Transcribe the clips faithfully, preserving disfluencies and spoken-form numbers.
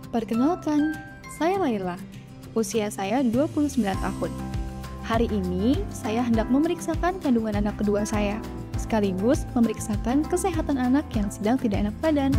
Perkenalkan, saya Laila. Usia saya dua puluh sembilan tahun. Hari ini, saya hendak memeriksakan kandungan anak kedua saya, sekaligus memeriksakan kesehatan anak yang sedang tidak enak badan.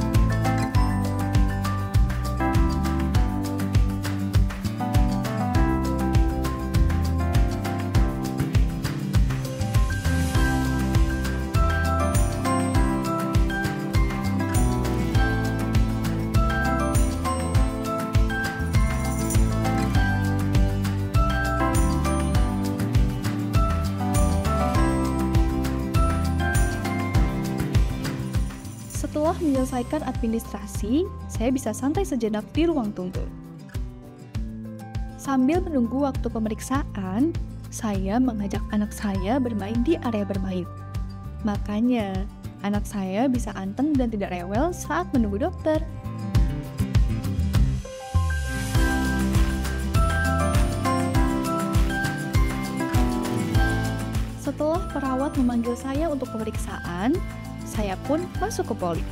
Setelah menyelesaikan administrasi, saya bisa santai sejenak di ruang tunggu. Sambil menunggu waktu pemeriksaan, saya mengajak anak saya bermain di area bermain. Makanya, anak saya bisa anteng dan tidak rewel saat menunggu dokter. Setelah perawat memanggil saya untuk pemeriksaan, saya pun masuk ke poli.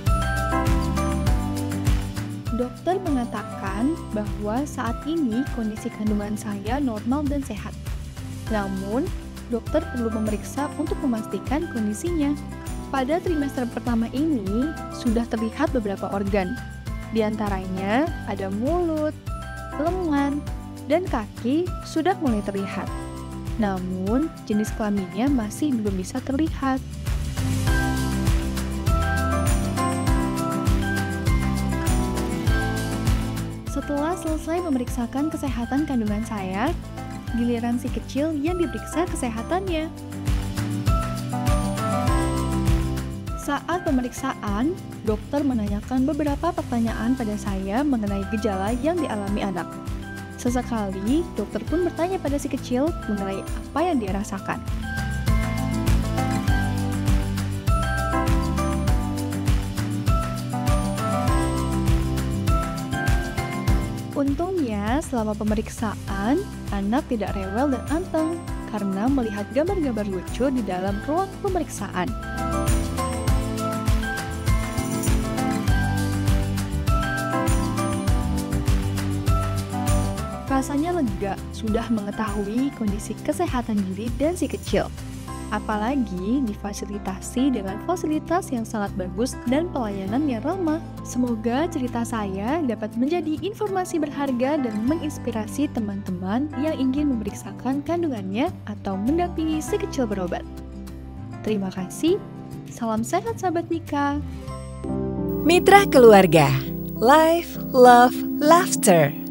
Dokter mengatakan bahwa saat ini kondisi kandungan saya normal dan sehat. Namun, dokter perlu memeriksa untuk memastikan kondisinya. Pada trimester pertama ini, sudah terlihat beberapa organ. Di antaranya ada mulut, lengan, dan kaki sudah mulai terlihat. Namun, jenis kelaminnya masih belum bisa terlihat. Setelah selesai memeriksakan kesehatan kandungan saya, giliran si kecil yang diperiksa kesehatannya. Saat pemeriksaan, dokter menanyakan beberapa pertanyaan pada saya mengenai gejala yang dialami anak. Sesekali, dokter pun bertanya pada si kecil mengenai apa yang dia rasakan. Untungnya, selama pemeriksaan, anak tidak rewel dan anteng karena melihat gambar-gambar lucu di dalam ruang pemeriksaan. Rasanya lega sudah mengetahui kondisi kesehatan diri dan si kecil. Apalagi difasilitasi dengan fasilitas yang sangat bagus dan pelayanan yang ramah. Semoga cerita saya dapat menjadi informasi berharga dan menginspirasi teman-teman yang ingin memeriksakan kandungannya atau mendampingi si kecil berobat. Terima kasih. Salam sehat sahabat Mika. Mitra Keluarga. Life, Love, Laughter.